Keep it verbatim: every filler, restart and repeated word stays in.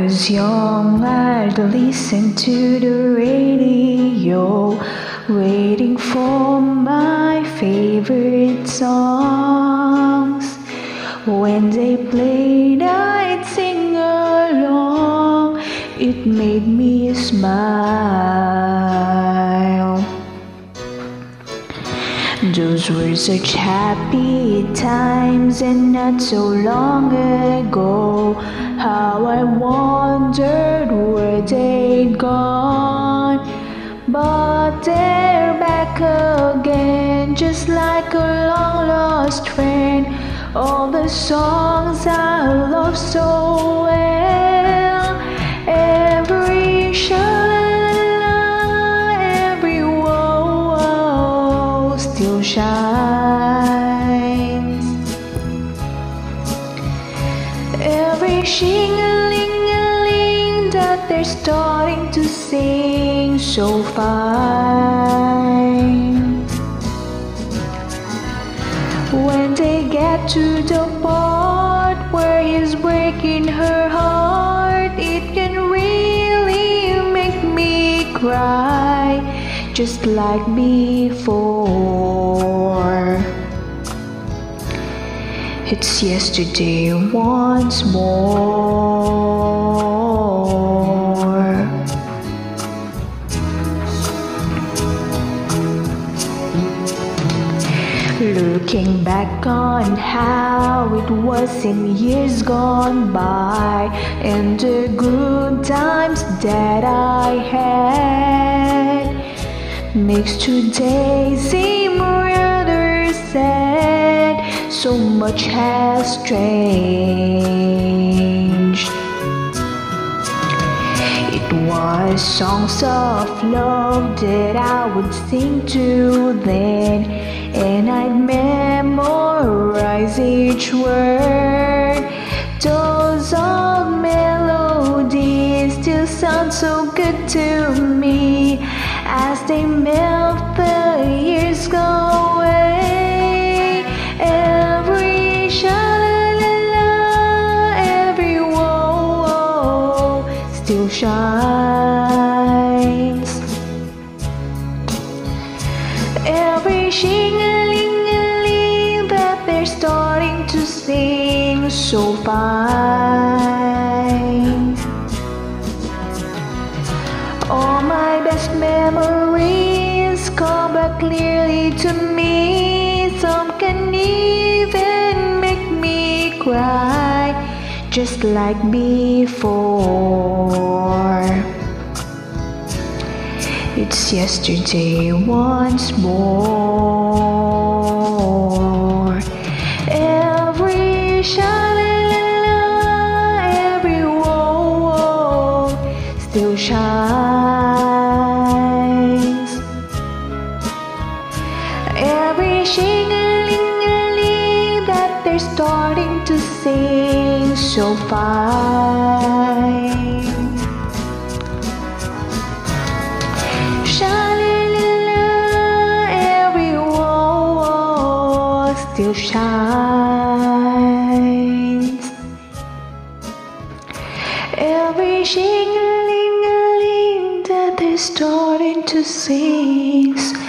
was young, I'd listen to the radio, waiting for my favorite songs. When they played, I'd sing along. It made me smile. Those were such happy times, and not so long ago. How I wondered where they'd gone. But they're back again, just like a long lost friend. All the songs I love so well, every sha-la-la, every whoa-whoa still shines. Every shing-a-ling-a-ling that they're starting to sing so fine. When they get to the part where he's breaking her heart, it can really make me cry, just like before. It's yesterday once more. Looking back on how it was in years gone by, and the good times that I had, makes today seem rather sad. So much has changed. It was songs of love that I would sing to then, and I'd memorize each word. Those old melodies still sound so good to me as they melt the years go away. Every sha-la-la-la, every whoa-whoa still shines. Every shing-a-ling-a-ling that they're starting to sing so fine. All my best memories come back clearly to me. Some can even make me cry, just like before. It's yesterday once more. Every sha-la-la-la, every whoa-whoa still shines. Every shing-a-ling-a-ling that they're starting to sing so fine. Still shines. Every shing-a-ling-a-ling that they're starting to sing